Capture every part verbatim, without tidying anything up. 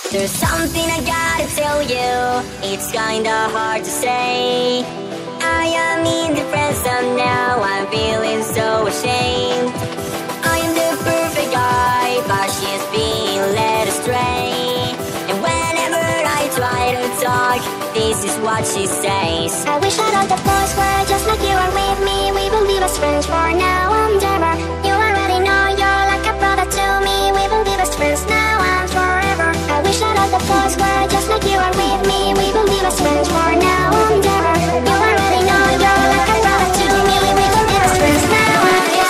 There's something I gotta tell you, it's kinda hard to say. I am indifferent, and now I'm feeling so ashamed. I am the perfect guy, but she's being led astray. And whenever I try to talk, this is what she says. I wish that all the boys were just like you are with me. We will live as friends for now and ever. You already know you're like a brother to me. We will live as friends now and forever. I wish that all the boys were just like you are with me. We will live as friends for now and ever. You already know you're like a brother to me. We will live as friends now and forever.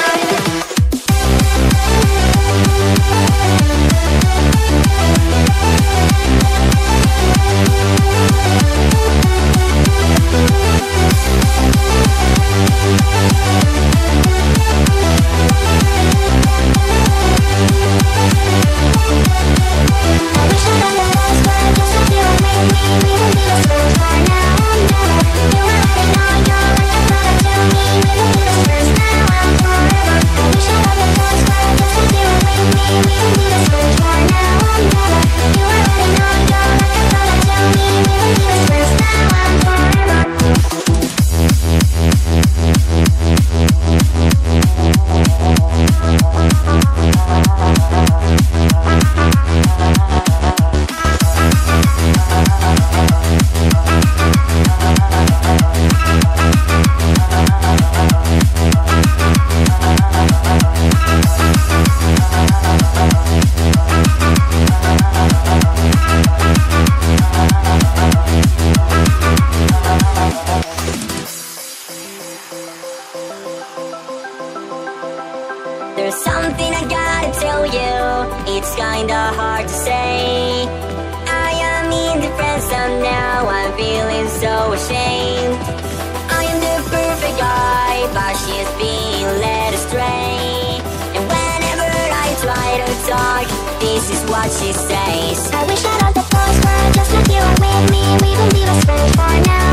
There's something I gotta tell you, it's kinda hard to say. I am indifferent, and now I'm feeling so ashamed. I am the perfect guy, but she's being led astray. And whenever I try to talk, this is what she says. I wish that all the boys were just like you are with me. We will live as friends for now